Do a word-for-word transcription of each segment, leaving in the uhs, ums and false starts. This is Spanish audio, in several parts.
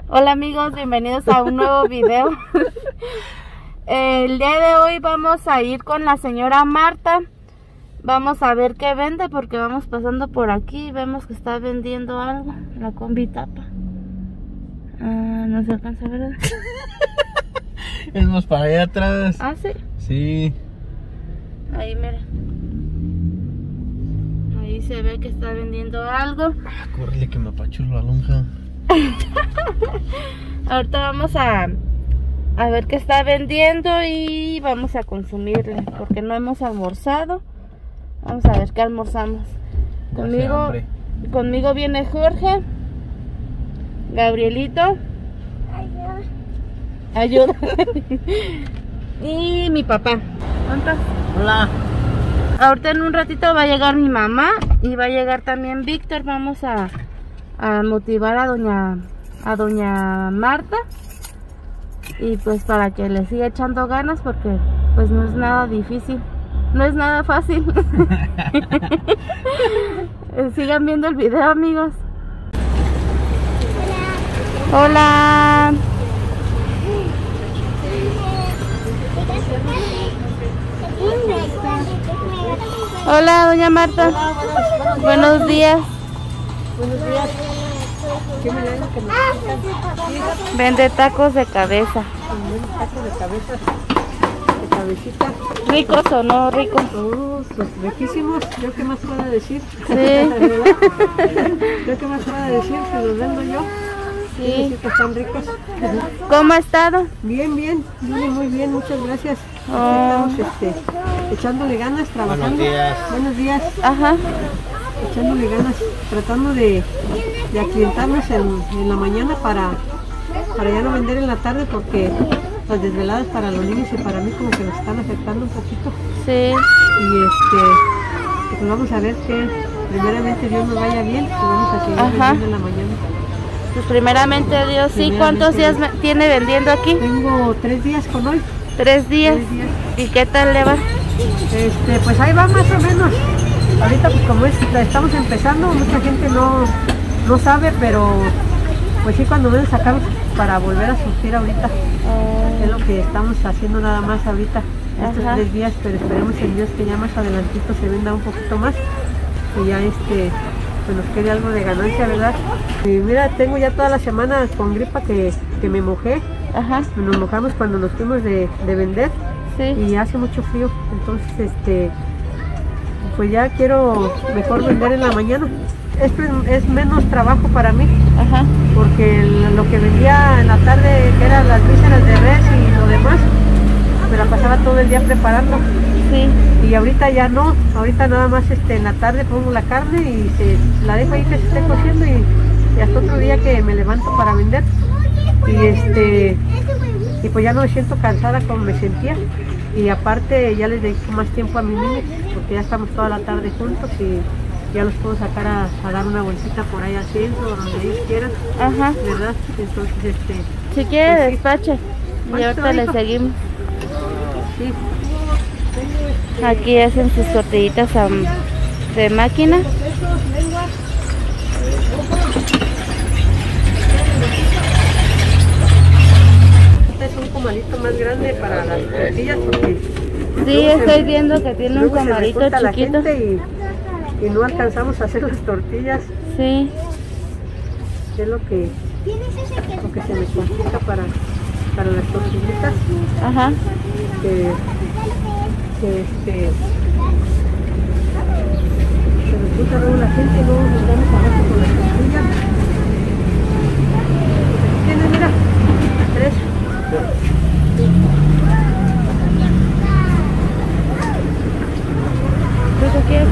Hola amigos, bienvenidos a un nuevo video. El día de hoy vamos a ir con la señora Marta. Vamos a ver qué vende porque vamos pasando por aquí y vemos que está vendiendo algo. La combi tapa. Ah, no se alcanza a ver. Es más para allá atrás. Ah, sí. Sí. Ahí, mira. Ahí se ve que está vendiendo algo. Ah, córrele que me apachurro la lonja. Ahorita vamos a a ver qué está vendiendo y vamos a consumirle porque no hemos almorzado. Vamos a ver qué almorzamos. Conmigo, conmigo viene Jorge, Gabrielito, ayuda, y mi papá. ¿Cuántas? Hola. Ahorita en un ratito va a llegar mi mamá y va a llegar también Víctor. Vamos a a motivar a doña a doña Marta y pues para que le siga echando ganas porque pues no es nada difícil, no es nada fácil. Sigan viendo el video, amigos. Hola. Hola, doña Marta. Hola, buenos, buenos, buenos días. Buenos días. ¿Qué me dan que me Vende tacos de cabeza. Vende tacos de cabeza, de cabecita. ¿Ricos o no ricos? Oh, pues riquísimos. ¿Yo qué más puedo decir? Sí. ¿Yo qué más puedo decir? Que los vendo yo. Sí. Decir que están ricos. ¿Cómo ha estado? Bien, bien. Bien, muy bien. Muchas gracias. Oh. Estamos este, echándole ganas, trabajando. Buenos días. Buenos días. Ajá. Echándole ganas, tratando de, de aclientarnos en, en la mañana para, para ya no vender en la tarde porque las desveladas para los niños y para mí como que nos están afectando un poquito. Sí. Y este, pues vamos a ver que primeramente Dios nos vaya bien y vamos a seguir Ajá. vendiendo en la mañana. Pues primeramente Dios, sí. ¿Cuántos días me- tiene vendiendo aquí? Tengo tres días con hoy. Tres días. Tres días. ¿Y qué tal le va? Este, pues ahí va más o menos. Ahorita pues como es, estamos empezando, mucha gente no, no sabe, pero pues sí cuando menos sacamos para volver a surtir ahorita. Oh. Es lo que estamos haciendo nada más ahorita, estos Ajá. tres días, pero esperemos en Dios que ya más adelantito se venda un poquito más y ya este, pues nos quede algo de ganancia, ¿verdad? Y mira, tengo ya toda la semana con gripa que, que me mojé, Ajá. nos mojamos cuando nos fuimos de, de vender. Sí. Y hace mucho frío, entonces este pues ya quiero mejor vender en la mañana. Es, es menos trabajo para mí, Ajá. porque lo que vendía en la tarde, que eran las vísceras de res y lo demás, me la pasaba todo el día preparando. Sí. Y ahorita ya no, ahorita nada más este, en la tarde pongo la carne y se, la dejo ahí que se esté cociendo y, y hasta otro día que me levanto para vender. Y este y pues ya no me siento cansada como me sentía. Y aparte ya les dedico más tiempo a mis niños, porque ya estamos toda la tarde juntos y ya los puedo sacar a, a dar una bolsita por ahí al centro, donde ellos quieran, Ajá. ¿verdad? Entonces, este, Si quiere, pues sí. despache. Y ¿Cuánto ahorita le dijo? seguimos. sí. Aquí hacen sus tortillitas a- de máquina. Este es un comalito más grande para las tortillas, porque Sí, luego se- estoy viendo que tiene un luego se comalito recorta la chiquito. gente y, y no alcanzamos a hacer las tortillas. Sí. Es lo que, lo que se me complica para, para las tortillitas. Ajá. Que, que este se resulta luego la gente, luego nos damos abajo con las tortillas. Aquí tienes, mira, tres. ¿Tú qué quieres?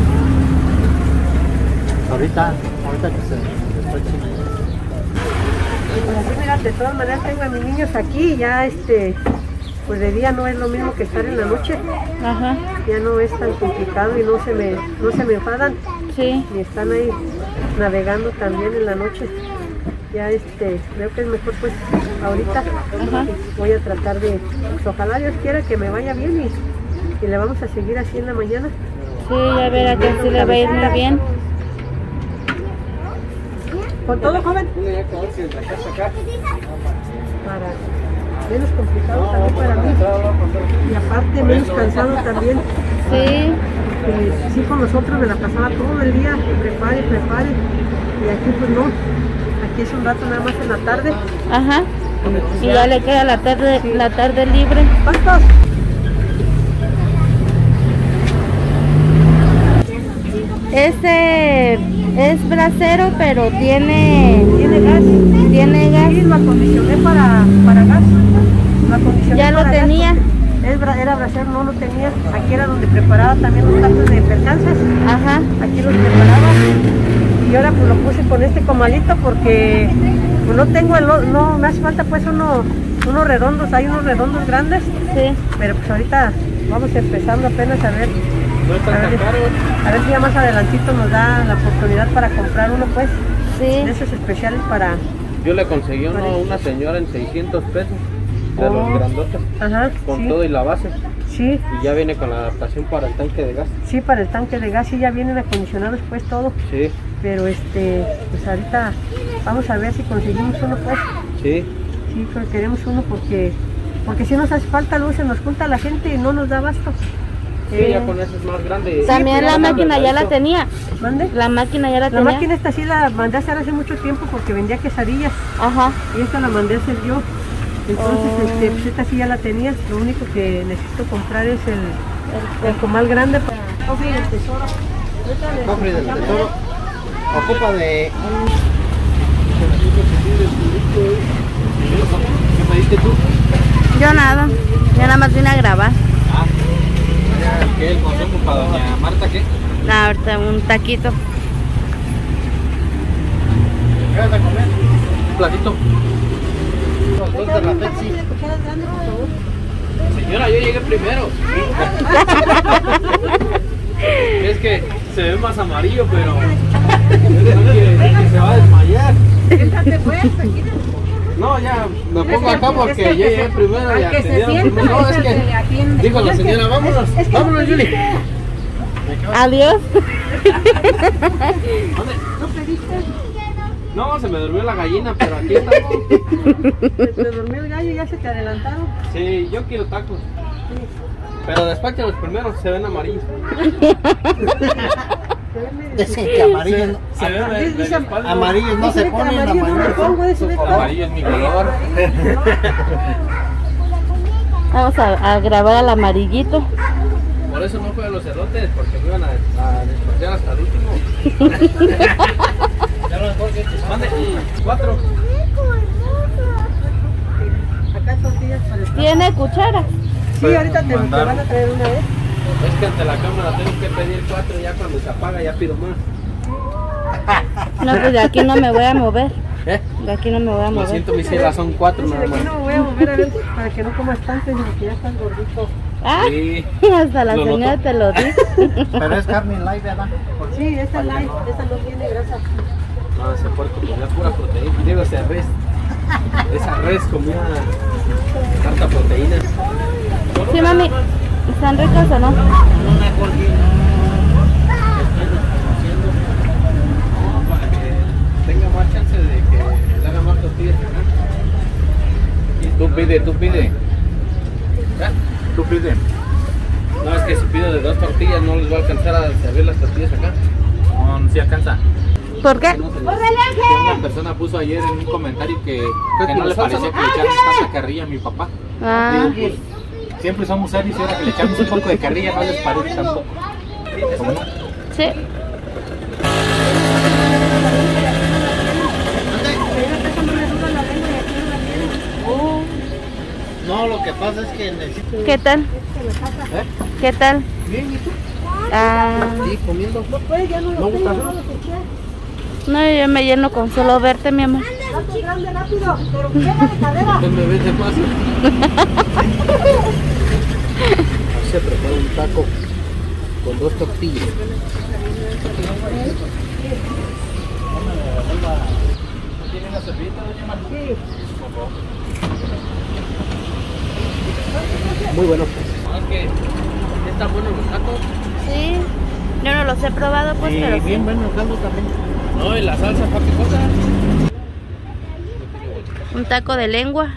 Ahorita, ahorita que se despache. Pues así, mira, de todas maneras tengo a mis niños aquí y ya este, pues de día no es lo mismo que estar en la noche. Ajá. Ya no es tan complicado y no se me, no se me enfadan. Sí. Y están ahí navegando también en la noche. Ya este, creo que es mejor pues ahorita. Ajá. Voy a tratar de, pues, ojalá Dios quiera que me vaya bien y, y le vamos a seguir así en la mañana. Sí, ya verá que sí le va a ir muy bien. ¿Con todo, joven? Para menos complicado también para mí. Y aparte menos cansado también. Sí. Eh, sí, con nosotros me la pasaba todo el día, prepare, prepare. Y aquí pues no. Aquí es un rato nada más en la tarde. Ajá. Y, pues, Y ya le queda la tarde, Sí. la tarde libre. ¿Cuántos? Ese es brasero, pero tiene ¿Tiene gas? tiene gas. Sí, lo acondicioné para, para gas. Lo acondicioné Ya lo para gas tenía. porque es bra- Era brasero, no lo tenía. Aquí era donde preparaba también los tacos de percances. Ajá. Aquí los preparaba. Y ahora pues lo puse con este comalito porque pues, no tengo el, o- no me hace falta pues uno, unos redondos, hay unos redondos grandes, Sí. pero pues ahorita vamos empezando apenas a ver, No están a tan ver, caros. a ver si ya más adelantito nos da la oportunidad para comprar uno pues, de Sí. esos especiales para, Yo le conseguí uno a Vale. una señora en seiscientos pesos. De Oh. los grandotes. ajá, Con sí, todo y la base. sí, Y ya viene con la adaptación para el tanque de gas. sí, para el tanque de gas sí ya vienen acondicionados pues todo, Sí, pero este, pues ahorita vamos a ver si conseguimos uno pues. sí. Sí, pero queremos uno porque porque si nos hace falta luz, se nos junta la gente y no nos da abasto. Sí, Eh, ya con eso es más grande. También pero la no, máquina ya la delgadito. tenía. ¿Mande? La máquina ya la La tenía. máquina esta sí la mandé a hacer hace mucho tiempo porque vendía quesadillas Ajá. y esta la mandé a hacer yo. Entonces, Oh. este, pues esta sí ya la tenía. Lo único que necesito comprar es el, el comal grande para cofre del tesoro. Ahorita le- Cofre del tesoro. Ocupa de un... ¿Qué pediste tú? Yo nada. Yo nada más vine a grabar. Ah, ¿qué? ¿El consumo para doña Marta qué? Nada, ahorita un taquito. ¿Qué vas a comer? Un platito. Los dos de la Pepsi. ¿De cucharas grandes, por favor? Señora, yo llegué primero. Es que se ve más amarillo, pero no quiere decir que se va a desmayar. Siéntate pues, aquí. No, ya me pongo que- acá porque es que yo el que llegué se- primero al y que se atendieron sienta primero. No, es es el que le que atiende. dijo la Es que- señora, vámonos, es- es que vámonos, tú Yuli. pediste. Adiós. ¿Dónde? ¿No pediste? No, se me durmió la gallina, pero aquí estamos. Se te durmió el gallo y ya se te adelantaron. Sí, yo quiero tacos. Pero despacha los primeros, se ven amarillos. Se ve medio- Dicen que amarillos, no- Se ven de, de Dice- la espalda. amarillos no se Dice que ponen, amarillo no me amarillos pongo, son- dice, ¿ves? Amarillo es mi color. Vamos a, a grabar al amarillito. Por eso no fue a los elotes, porque me iban a, a despachar hasta el último. Mande, cuatro. Acá tortillas para el... ¿Tiene cuchara? Sí, ahorita te, te van a traer una vez. Es que ante la cámara tengo que pedir cuatro, ya cuando se apaga ya pido más. No, pues de aquí no me voy a mover. ¿Eh? De aquí no me voy a Lo mover. siento, mis hijas, son cuatro Dice, nada de aquí más. no me voy a mover a ver para que no comas tanto, sino que ya estás gordito. Ah, Sí. hasta la Lo señora noto. te lo dice. Pero es carne light, ¿verdad? Sí, esta es light, esta no tiene grasa. No, ese puerco comía pura proteína. Digo, esa res. Esa res comía tanta proteína. Sí, mami. ¿Están ricos o no? Una gordita. Para que tenga más chance de que le haga más tortillas. Tú pide, tú pide. ¿Ya? Tú pide. No, es que si pido de dos tortillas no les va a alcanzar a servir las tortillas acá. No, si alcanza. ¿Por qué? Que una persona puso ayer en un comentario que, que no le parecía que le echaran tanta carrilla a mi papá. Ah, Digo, pues, siempre somos serios y ahora que le echamos un poco de carrilla no les parece tampoco. ¿Cómo no? sí. No, lo que pasa es que necesito... ¿Qué tal? ¿Eh? ¿Qué tal? Bien, ¿y tú? Ah, Sí, comiendo. Pues ya no lo ¿No tengo, gusta? no lo escuché. no, yo me lleno con solo verte, mi amor. Gato grande, rápido, pero pega de cadera. Usted me ve de paso. Así se prepara un taco con dos tortillas. ¿Tiene una servilleta, doña Marta? Sí. Muy bueno. Es que están buenos los tacos. Sí. Yo no los he probado, pues, Y pero sí. bien bueno el caldo también. No, y la salsa, ¿para qué cosa? Un taco de lengua.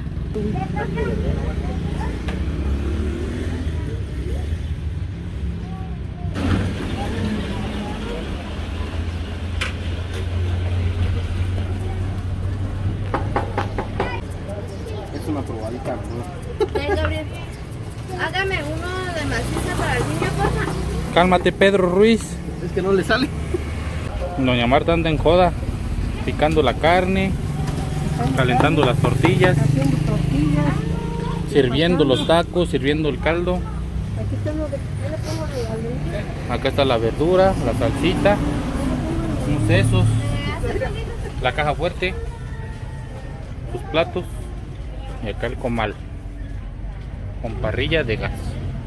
Es una probadita, ¿no? Ven, Gabriel. Hágame uno de maciza para el niño, porfa. Cálmate, Pedro Ruiz. Es que no le sale. Doña Marta anda en joda, picando la carne, calentando las tortillas, Haciendo tortillas. sirviendo los tacos, sirviendo el caldo. Aquí estamos, yo le pongo regalito. Acá está la verdura, la salsita, unos sesos, la caja fuerte, sus platos y acá el comal con parrilla de gas.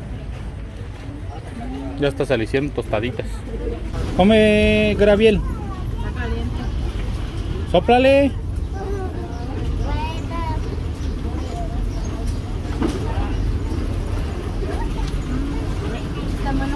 Ya está saliciendo tostaditas. Come, Graviel. Está caliente. Sóplale. Está bueno.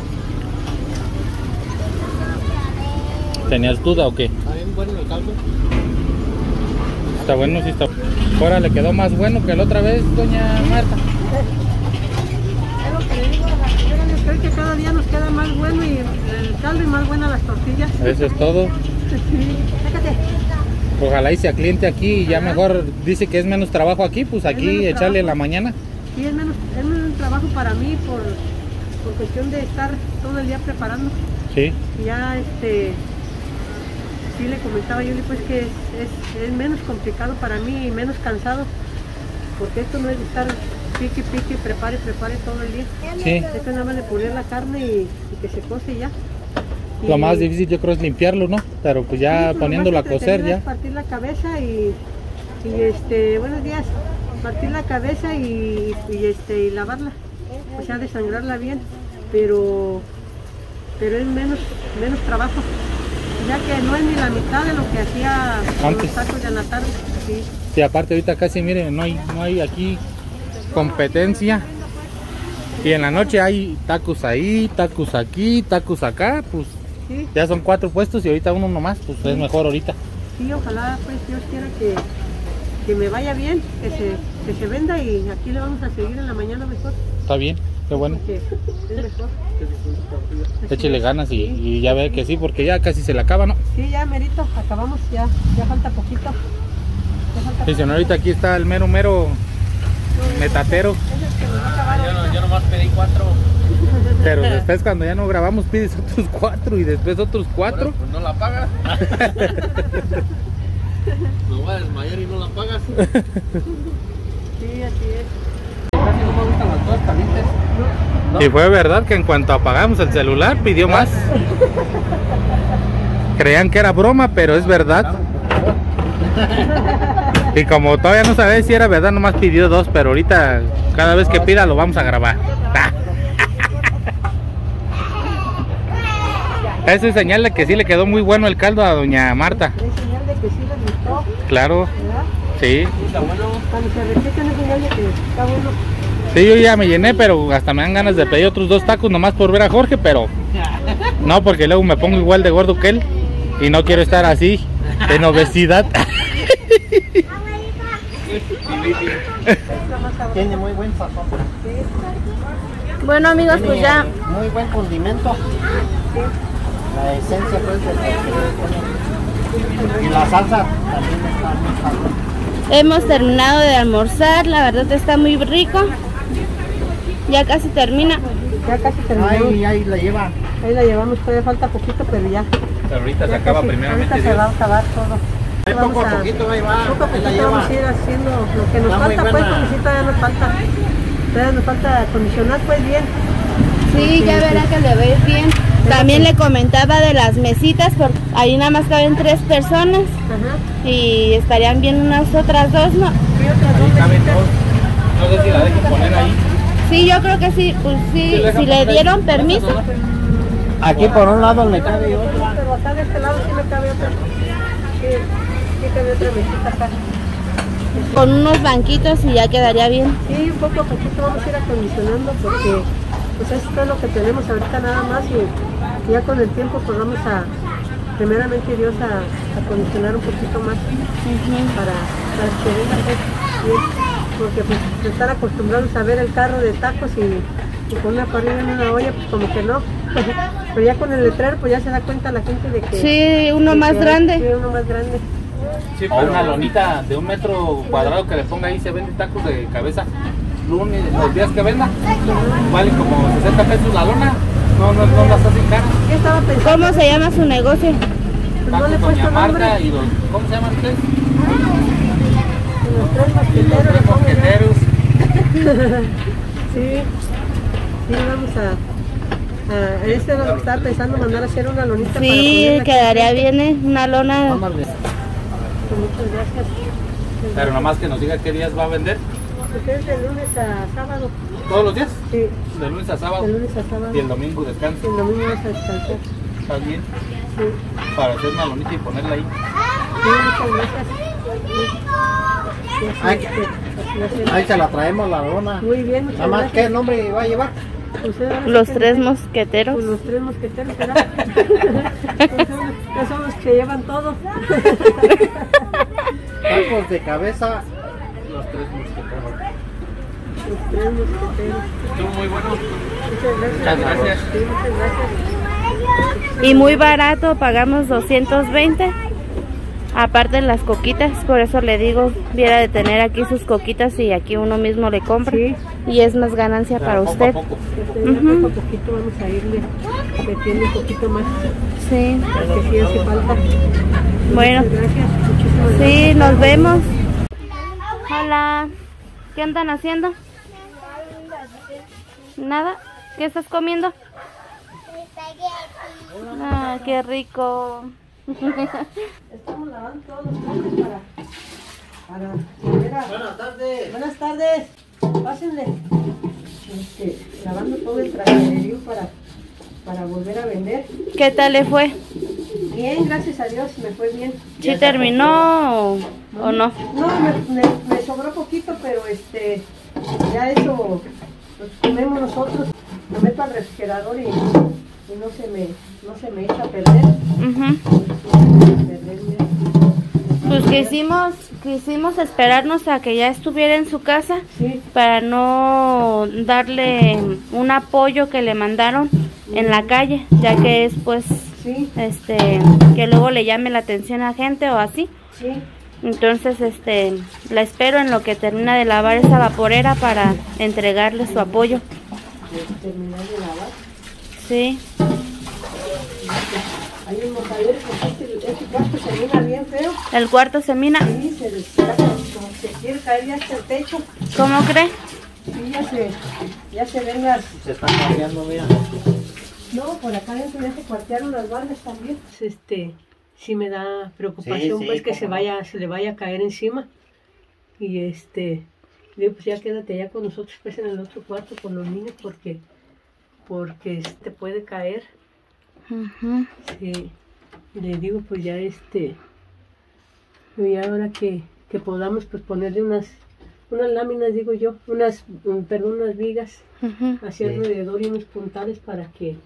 ¿Tenías duda o qué? Está bien bueno el caldo. Está bueno, sí está. Ahora le quedó más bueno que la otra vez, doña Marta. Es lo que le digo a la señora, yo creo que cada día nos queda más bueno y el caldo y más buenas las tortillas. Eso es todo. Sí, sácate. Ojalá y sea cliente aquí y ya mejor dice que es menos trabajo aquí, pues Es aquí menos echarle en la trabajo. mañana. Sí, es menos, es menos trabajo para mí por, por cuestión de estar todo el día preparando. Sí, Y ya este, sí le comentaba yo pues que es, es, es menos complicado para mí y menos cansado. Porque esto no es de estar pique, pique, prepare, prepare todo el día. sí. Esto es nada más de pulir la carne y, y que se cose y ya. Y- Lo más difícil yo creo es limpiarlo, ¿no? Pero pues ya Sí, pues, lo poniéndolo a más cocer entretenido ya. es partir la cabeza y, y este, buenos días, partir la cabeza y, y este, y lavarla, o sea, desangrarla bien, pero, pero es menos, menos trabajo, ya que no es ni la mitad de lo que hacía con Antes. los tacos de la tarde. Sí. Sí, aparte ahorita casi, miren, no hay, no hay aquí competencia. Y en la noche hay tacos ahí, tacos aquí, tacos acá, pues Sí, ya son cuatro puestos y ahorita uno nomás, pues es mejor ahorita. sí, ojalá pues Dios quiera que, que me vaya bien, que se, que se venda y aquí le vamos a seguir en la mañana mejor. Está bien, qué bueno. Porque es mejor. Échele ganas y, y ya ve que sí, porque ya casi se le acaba, ¿no? Sí, ya merito, acabamos, ya, ya falta poquito. Ya falta Sí, señor, ahorita aquí está el mero mero metatero. Es el que nos va a acabar Yo, no, ahorita. yo nomás pedí cuatro. Pero después cuando ya no grabamos pides otros cuatro y después otros cuatro. Pues no la pagas. Me voy a desmayar y no la pagas. Sí, así es. Casi no me gustan las cosas calientes. ¿No? Y fue verdad que en cuanto apagamos el celular pidió más. Creían que era broma, pero es verdad. Y como todavía no sabes si era verdad, nomás pidió dos, pero ahorita cada vez que pida lo vamos a grabar. Eso es señal de que sí le quedó muy bueno el caldo a doña Marta. Es señal de que sí les gustó, Claro, ¿verdad? sí. Está bueno. Cuando se repiten es señal de que está bueno. Sí, yo ya me llené, pero hasta me dan ganas de pedir otros dos tacos nomás por ver a Jorge, pero no, porque luego me pongo igual de gordo que él y no quiero estar así, en obesidad. Es lo más sabroso. Tiene muy buen sazón. Bueno, amigos, pues ya Muy buen condimento. La esencia pues de y la salsa también está muy sabrosa. hemos terminado de almorzar. La verdad está muy rico. Ya casi termina. Ya casi terminamos. Ahí, ahí la lleva. Ahí la llevamos, todavía falta poquito, pero ya. Pero ahorita ya casi, ahorita se va a acabar todo. Ahí Vamos poco a a- poquito ahí va. Poco a Ahí la poquito vamos a lleva. ir haciendo lo que nos Está muy falta, pues, buena. porque sí todavía nos falta. Todavía nos falta acondicionar, pues, bien. Sí, ya verá que le va a ir bien. También le comentaba de las mesitas, porque ahí nada más caben tres personas Ajá. y estarían bien unas otras dos, ¿no? Y otras dos Caben mesitas. dos. No sé si la dejen poner ahí. Sí, yo creo que sí, pues sí, Sí, deja si le poner ahí. dieron permiso. Aquí por un lado le cabe otra. Pero acá de este lado sí me cabe otra. Sí, sí cabe otra mesita acá. Con unos banquitos y ya quedaría bien. Sí, un poco a poquito vamos a ir acondicionando porque pues esto es lo que tenemos ahorita nada más y ya con el tiempo pues vamos a, primeramente Dios, a, a acondicionar un poquito más para, para que venga pues bien, porque pues de estar acostumbrados a ver el carro de tacos y, y con una parrilla en una olla, pues como que no. Pero ya con el letrero pues ya se da cuenta la gente de que... Sí, uno de más que, grande. Sí, uno más grande. Sí, o una lonita de un metro cuadrado que le ponga ahí, se vende tacos de cabeza. Lunes, los días que venda, vale como sesenta pesos la lona. No, no, no las hacen caras. Yo estaba pensando... ¿Cómo se llama su negocio? Pues no Tacos le he puesto Doña nombre. Marta y los, ¿cómo se llaman ustedes? Los tres mosqueteros. Los le tres pongo yo. mosqueteros. Sí, sí, vamos a... a este es lo que estaba pensando, mandar a hacer una lonita para Sí, ponerla aquí. quedaría bien, ¿eh? Una lona. Pues muchas gracias. Pero nomás que nos diga qué días va a vender. Porque es de lunes a sábado. ¿Todos los días? Sí, De lunes a sábado. de lunes a sábado. Y el domingo descanso. El domingo vas a descansar. ¿Está bien? Sí, Para hacer una lonita y ponerla ahí. sí, muchas gracias. Sí. Sí, Ay, sí, sí, gracias. Ahí se la traemos la lona. Muy bien, muchas Nada más, gracias. ¿qué nombre va a llevar? Pues ahora sí Los que- tres Pues mosqueteros. los tres mosqueteros, ¿verdad? Pues son- ya son los que llevan todo. Tacos de cabeza. Los tres mosqueteros. Los tres mosqueteros. Estuvo muy bueno. Muchas gracias. Muchas gracias. Sí, muchas gracias. Y muy barato, pagamos doscientos veinte. Aparte las coquitas, por eso le digo, viera de tener aquí sus coquitas y aquí uno mismo le compra. Sí. Y es más ganancia para Poco a usted. poco. Este, ya Ujú. poco a poquito vamos a irle metiendo un poquito más, Sí. porque sí hace falta. Bueno. Muchas gracias, muchísimas Sí, gracias. nos vemos. Hola. ¿Qué andan haciendo? ¿Nada? ¿Qué estás comiendo? Ah, qué rico. Estamos lavando todos los trastes para, para volver a... Buenas tardes. Buenas tardes, pásenle. Este, lavando todo el trasterío para, para volver a vender. ¿Qué tal le fue? Bien, gracias a Dios, me fue bien. ¿Sí terminó o, o no? No, me, me, me sobró poquito, pero este, ya eso lo comemos nosotros. Lo meto al refrigerador y, y no se me, no se me echa a perder. Ujú. Perderme. Pues quisimos, quisimos esperarnos a que ya estuviera en su casa Sí, para no darle un apoyo que le mandaron en la calle, ya que es pues sí, este que luego le llame la atención a gente o así. sí. Entonces este la espero en lo que termina de lavar esa vaporera para entregarle su apoyo. Terminar de lavar. Sí. Hay un mojadero porque este, este cuarto se mira bien feo. El cuarto se mina. Sí, se destaca como que se quiere caer ya hasta el techo. ¿Cómo cree? Sí, ya se, ya se ven las... Se están cambiando, mira. No, por acá adentro ya se cuartearon las bardas también. Este, sí me da preocupación Sí, sí, pues que cómo se no. vaya, se le vaya a caer encima. Y este, digo, pues ya quédate allá con nosotros pues en el otro cuarto con los niños porque, porque este puede caer. Ujú. Sí. Y le digo, pues ya este, y ahora que, que podamos pues ponerle unas, unas láminas, digo yo, unas, mm, perdón, unas vigas Ujú. hacia Sí. alrededor y unos puntales para que,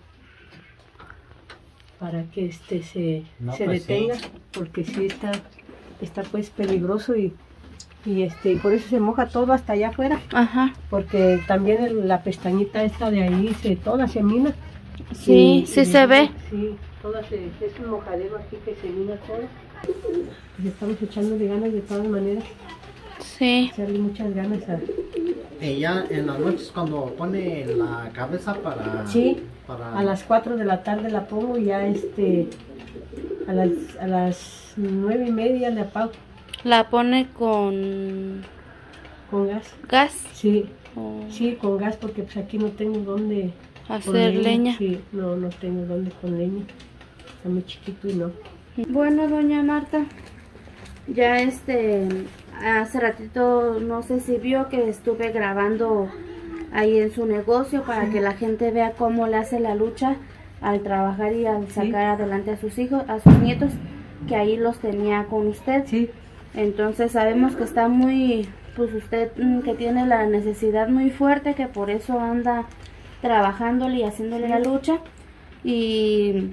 para que este se, No, se pues detenga, sí. porque sí está, está pues peligroso y, y este, por eso se moja todo hasta allá afuera, Ajá. porque también el- la pestañita esta de ahí se, toda se mina. Sí, Y- sí y se ve. Sí, toda se, es un mojadero aquí que se mina todo. Pues estamos echándole ganas de todas maneras, Sí. echarle muchas ganas a... Y ya en las noches cuando pone la cabeza para... Sí, para... a las cuatro de la tarde la pongo y ya este, a las, a las nueve y media le apago La pone con con gas. gas Sí, o sí, con gas porque pues aquí no tengo dónde con hacer leña. Sí, no, no tengo dónde con leña. Está muy chiquito y no. Bueno, doña Marta, ya este, hace ratito no sé si vio que estuve grabando ahí en su negocio para que la gente vea cómo le hace la lucha al trabajar y al sacar adelante a sus hijos, a sus nietos, que ahí los tenía con usted. Sí, Entonces sabemos que está muy, pues usted mm, que tiene la necesidad muy fuerte, que por eso anda trabajándole y haciéndole la lucha. Y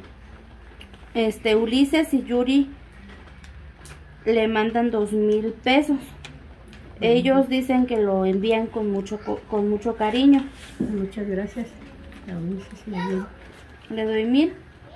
este Ulises y Yuri le mandan dos mil pesos Ellos dicen que lo envían con mucho co- con mucho cariño. Muchas gracias. A mí sí se me dio. Le doy mil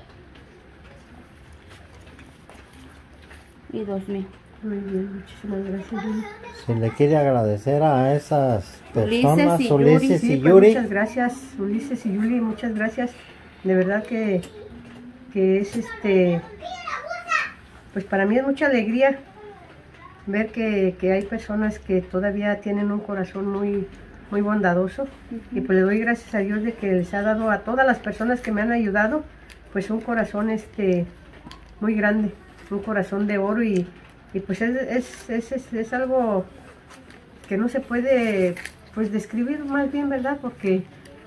y dos mil. Muy bien, muchísimas gracias, Yuli. Si le quiere agradecer a esas Ulises personas, y Ulises Sí, y pues Yuri, muchas gracias, Ulises y Yuli, muchas gracias. De verdad que, que es este, pues para mí es mucha alegría ver que, que hay personas que todavía tienen un corazón muy, muy bondadoso. Y pues le doy gracias a Dios de que les ha dado a todas las personas que me han ayudado, pues un corazón este, muy grande, un corazón de oro y, y pues es, es, es, es, es algo que no se puede pues describir más bien, ¿verdad? Porque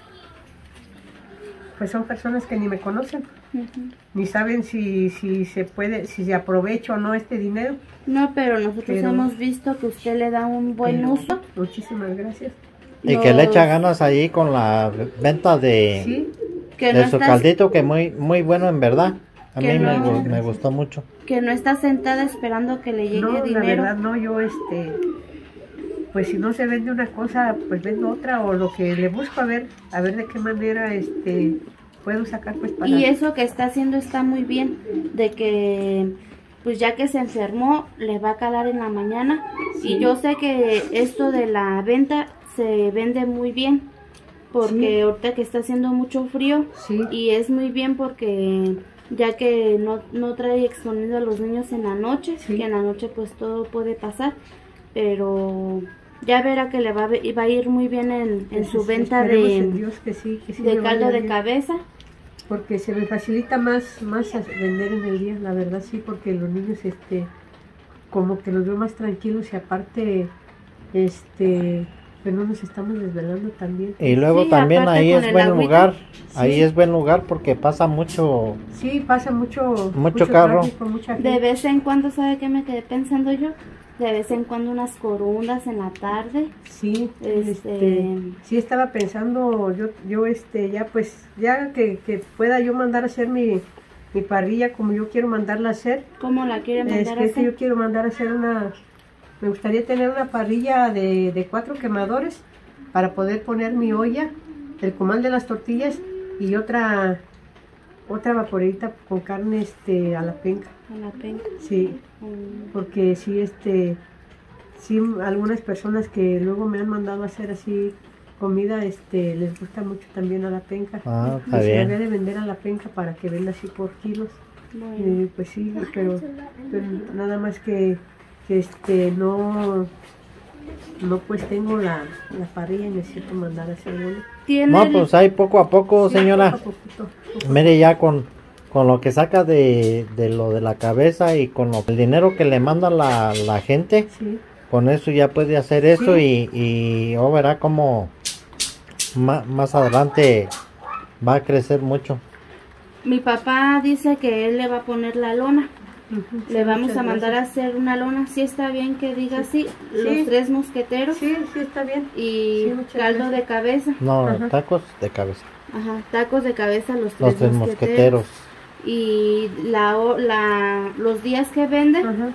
pues son personas que ni me conocen, Ujú. ni saben si, si se puede, si se aprovecha o no este dinero. No, pero nosotros Pero- hemos visto que usted le da un buen Pero uso. Muchísimas gracias. y que le Los- echa ganas ahí con la venta de, Sí, que de no su estás, caldito, que muy muy bueno en verdad. A Que mí me, no- gu- me gustó mucho. que no está sentada esperando que le llegue no, la dinero. verdad no, yo este, pues si no se vende una cosa, pues vendo otra o lo que le busco a ver, a ver de qué manera este puedo sacar pues para... Y eso que está haciendo está muy bien, de que pues ya que se enfermó le va a calar en la mañana. Sí. Y yo sé que esto de la venta se vende muy bien, porque Sí. ahorita que está haciendo mucho frío Sí. y es muy bien porque ya que no, no trae exponiendo a los niños en la noche, Sí. que en la noche pues todo puede pasar, pero ya verá que le va a, ve- va a ir muy bien en, en Pues, su este, venta esperemos en de, Dios que sí, que sí de me caldo vaya de bien. cabeza. Porque se me facilita más, más a vender en el día, la verdad sí, porque los niños, este, como que los veo más tranquilos y aparte, este, pues no nos estamos desvelando también. Y luego Sí, también aparte ahí con es el buen agüita. lugar, ahí Sí. es buen lugar porque pasa mucho. Sí, pasa mucho, Mucho carro. tráfico, mucha gente. De vez en cuando, ¿sabe qué me quedé pensando yo? De vez en cuando unas corundas en la tarde. Sí, Este- este, sí estaba pensando, yo, yo este, ya pues, ya que, que pueda yo mandar a hacer mi, mi parrilla como yo quiero mandarla a hacer. ¿Cómo la quiere Es mandar a que, es que yo hacer? quiero mandar a hacer una, me gustaría tener una parrilla de, de cuatro quemadores para poder poner mi olla, el comal de las tortillas y otra, otra vaporita con carne este, a la penca. A la penca. Sí, Mm. porque sí, este, sí, algunas personas que luego me han mandado a hacer así comida, este, les gusta mucho también a la penca. Ah, Y está se bien. debe de vender a la penca para que venda así por kilos. Bueno. Eh, pues sí, pero, pero nada más que, que este no no pues tengo la, la parrilla y necesito mandar a hacer una. Tiene No, el- pues ahí poco a poco, Sí, señora. poco a poquito, poco a Mire, ya con, con lo que saca de, de lo de la cabeza y con lo, el dinero que le manda la, la gente, poco. Sí, con eso ya puede hacer eso Sí. y, y oh, verá como ma- más adelante va a crecer mucho. Mi papá dice que él le va a poner la lona. ujú, Le sí, vamos muchas a mandar a gracias. hacer una lona. Sí está bien que diga así. Sí. Los tres mosqueteros Sí, sí, está bien. y Sí, muchas caldo gracias. de cabeza. No, Ajá. tacos de cabeza. Ajá, tacos de cabeza los tres, Los tres mosqueteros. Y la, o- la, los días que vende. Ajá.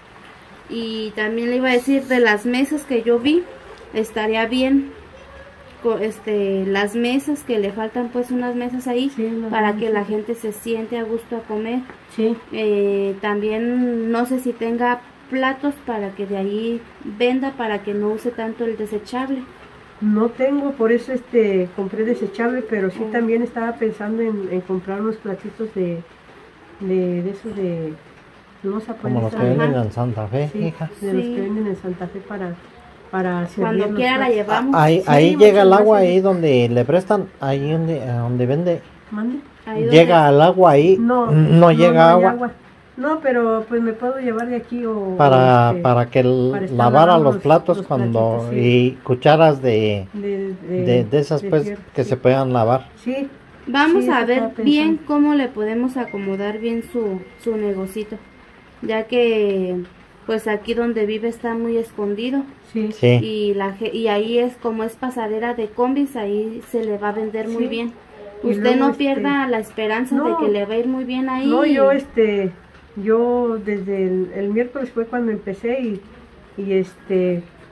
Y también le iba a decir de las mesas que yo vi, estaría bien co- este las mesas que le faltan, pues unas mesas ahí Sí, unas para mesas. que la gente se siente a gusto a comer. Sí, Eh, también no sé si tenga platos para que de ahí venda, para que no use tanto el desechable. no tengo, por eso este compré desechable, pero sí Oh. también estaba pensando en, en comprar unos platitos de de, de esos de loza, pues, Como los esa- que Ajá. venden en Santa Fe, sí, hija. de los Sí. que venden en Santa Fe para para servir Cuando los quiera la platos. llevamos. Ahí, Sí, ahí muchas llega el agua gracias. ahí donde le prestan, ahí donde, eh, donde vende. ¿Mande? Ahí donde- Llega al agua ahí, No, no, llega hay agua, No, pero pues me puedo llevar de aquí o para, o, este, para que el- para estar lavara lavando los los- platos los cuando platitos, sí. y cucharas de, de, de, de, de esas de pues fierro, que sí. se puedan lavar. Sí, Vamos Sí, a eso ver estaba bien pensando. cómo le podemos acomodar bien su, su negocito, ya que pues aquí donde vive está muy escondido sí, Sí, y la ge- y ahí es como es pasadera de combis, ahí se le va a vender muy Sí. bien. Y Usted luego, no este, pierda la esperanza de no. que le va a ir muy bien ahí. No, yo este, yo desde el, el miércoles fue cuando empecé y, y este,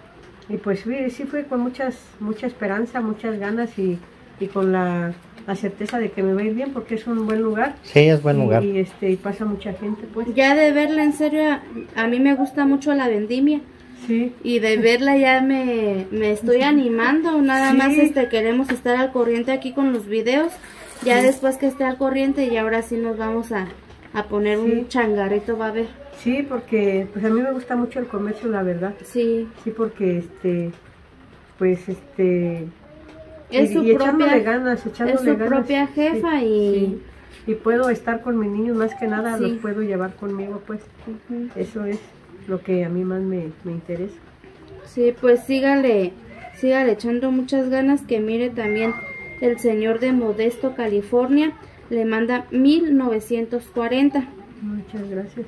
y pues sí, sí fue con muchas, mucha esperanza, muchas ganas y, y con la, la certeza de que me va a ir bien porque es un buen lugar. Sí, es buen y, lugar. Y, este, y pasa mucha gente, pues. Ya de verla, en serio, a, a mí me gusta mucho la vendimia. Sí. Y de verla ya me, me estoy animando. Nada Sí. más este queremos estar al corriente aquí con los videos. Ya Sí. después que esté al corriente y ahora sí nos vamos a, a poner Sí. un changarrito, va a ver. Sí, porque pues a mí me gusta mucho el comercio, la verdad. Sí. Sí, porque este, pues este, Es y, su y echándole propia, ganas, echándole es su ganas. propia Sí, jefa y... sí. Y puedo estar con mis niños más que nada, Sí. los puedo llevar conmigo, pues. Ujú. Eso es lo que a mí más me, me interesa. Sí, pues sígale, sígale echando muchas ganas, que mire también el señor de Modesto, California, le manda mil novecientos cuarenta. Muchas gracias.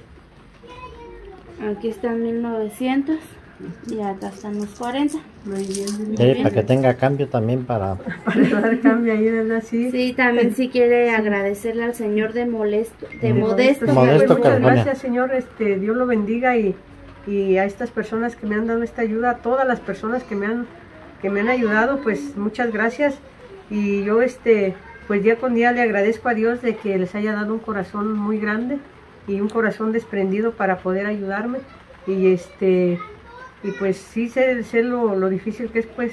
Aquí están mil novecientos y acá están los cuarenta. Muy bien. Muy Sí, bien. para que tenga cambio también para... Para dar cambio ahí, ¿verdad? Sí. Sí, también si quiere agradecerle al señor de Molesto, de Modesto. Sí, Modesto, pues, muchas California. gracias, Señor. Este, Dios lo bendiga y, y a estas personas que me han dado esta ayuda, a todas las personas que me han que me han ayudado, pues muchas gracias. Y yo este, pues día con día le agradezco a Dios de que les haya dado un corazón muy grande y un corazón desprendido para poder ayudarme. Y este, y pues sí sé, sé lo, lo difícil que es pues,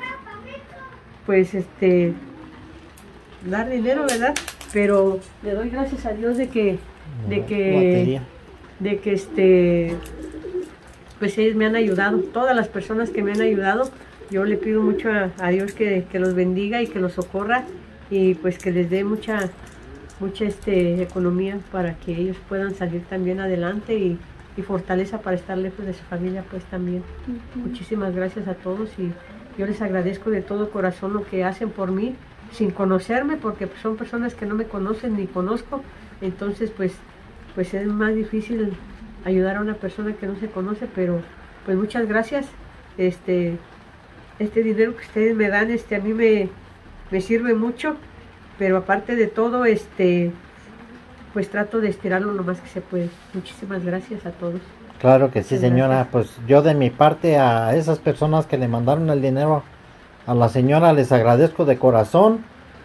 pues este, dar dinero, ¿verdad? Pero le doy gracias a Dios de que, de que, Batería. de que este, pues ellos me han ayudado, todas las personas que me han ayudado, yo le pido mucho a, a Dios que, que los bendiga y que los socorra y pues que les dé mucha, mucha este, economía para que ellos puedan salir también adelante y, y fortaleza para estar lejos de su familia pues también. Ujú. Muchísimas gracias a todos y yo les agradezco de todo corazón lo que hacen por mí sin conocerme porque pues, son personas que no me conocen ni conozco, entonces pues, pues es más difícil ayudar a una persona que no se conoce, pero pues muchas gracias. Este, este dinero que ustedes me dan, este, a mí me, me sirve mucho, pero aparte de todo, este, pues trato de estirarlo lo más que se puede. Muchísimas gracias a todos. Claro que sí, Muchas señora. gracias. Pues yo de mi parte a esas personas que le mandaron el dinero a la señora les agradezco de corazón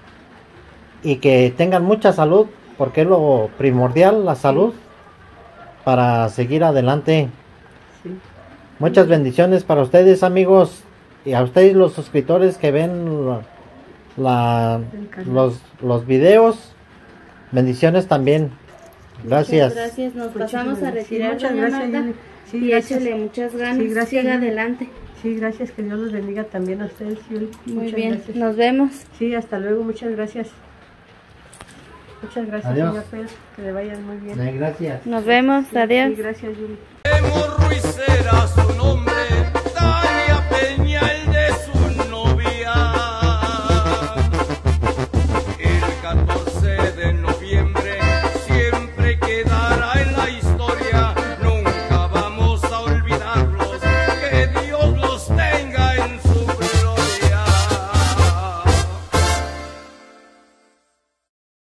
y que tengan mucha salud porque es lo primordial, la salud, para seguir adelante. Sí. Muchas bendiciones para ustedes, amigos, y a ustedes los suscriptores que ven la, la- El canal. los, los videos. Bendiciones también. Gracias. Muchas gracias, nos Muchísimas pasamos a gracias. Sí, retirar, muchas doña gracias, Marta, Yuli. Sí, y gracias. échele muchas ganas, Sí, gracias, siga Yuli. adelante. Sí, gracias, que Dios los bendiga también a ustedes, Yuli. Muy Muchas bien, gracias. nos vemos. Sí, hasta luego, muchas gracias. Muchas gracias, Adiós. señor Pedro, que le vayan muy bien. Gracias. Nos vemos, adiós. Sí, gracias, Yuli. Morro y será su nombre.